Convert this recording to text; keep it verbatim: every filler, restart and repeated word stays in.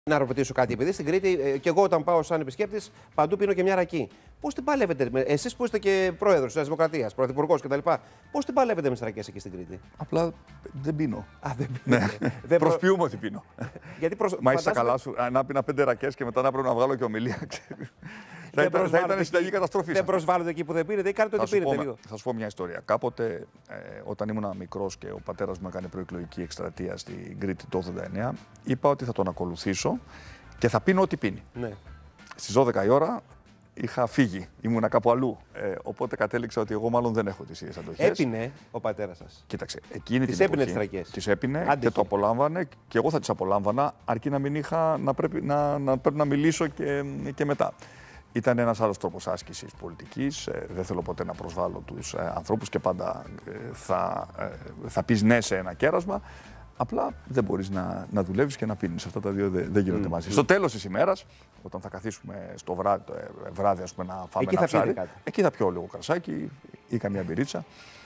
Να ρωτήσω κάτι, επειδή στην Κρήτη, ε, και εγώ όταν πάω σαν επισκέπτης, παντού πίνω και μια ρακή. Πώς την παλεύετε, εσείς που είστε και πρόεδρος της Δημοκρατίας, πρωθυπουργός κτλ., πώς την παλεύετε με τις ρακές εκεί στην Κρήτη? Απλά δεν πίνω. Α, δεν πίνω. Ναι. Δεν προ... Προσποιούμαι ότι πίνω. Γιατί προσ... Μα είσαι φαντάζομαι... καλά σου, να πίνα πέντε ρακές και μετά να πρέπει να βγάλω και ομιλία. Θα ήταν, θα ήταν συνταγή καταστροφή. Δεν προσβάλλετε εκεί που δεν πίνετε ή κάνετε ό,τι πίνετε λίγο? Θα σας πω μια ιστορία. Κάποτε, ε, όταν ήμουν μικρός και ο πατέρας μου έκανε προεκλογική εκστρατεία στην Κρήτη το ογδόντα εννέα, είπα ότι θα τον ακολουθήσω και θα πίνω ό,τι πίνει. Ναι. Στις δώδεκα η ώρα είχα φύγει, ήμουνα κάπου αλλού. Ε, οπότε κατέληξα ότι εγώ μάλλον δεν έχω τις ίδιες αντοχές. Έπινε ο πατέρας σας? Κοίταξε, εκείνη τις την έπινε εποχή, τις ρακές? τις έπινε. Άντεχε. Και το απολάμβανε και εγώ θα τις απολάμβανα, αρκεί να μην είχα να πρέπει να, να, πρέπει να μιλήσω και, και μετά. Ήταν ένας άλλος τρόπος άσκησης πολιτικής. Ε, δεν θέλω ποτέ να προσβάλλω τους ε, ανθρώπους και πάντα ε, θα, ε, θα πεις ναι σε ένα κέρασμα. Απλά δεν μπορείς να, να δουλεύεις και να πίνεις. Αυτά τα δύο δεν, δεν γίνονται mm. μαζί. Στο τέλος της ημέρας, όταν θα καθίσουμε στο βράδυ, το βράδυ ας πούμε, να φάμε εκεί ένα ψάρι, κάτι. εκεί θα πιω λίγο κρασάκι ή καμία μπυρίτσα.